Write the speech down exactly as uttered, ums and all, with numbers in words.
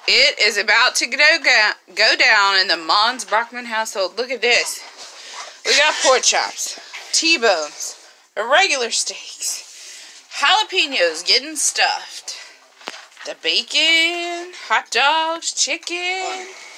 It is about to go, go down in the Mons Brockman household. Look at this. We got pork chops, T-bones, regular steaks, jalapenos getting stuffed, the bacon, hot dogs, chicken.